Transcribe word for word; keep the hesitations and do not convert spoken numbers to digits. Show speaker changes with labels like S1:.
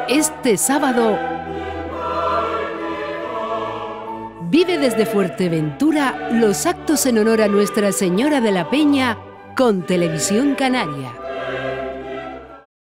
S1: Este sábado vive desde Fuerteventura los actos en honor a Nuestra Señora de la Peña con Televisión Canaria.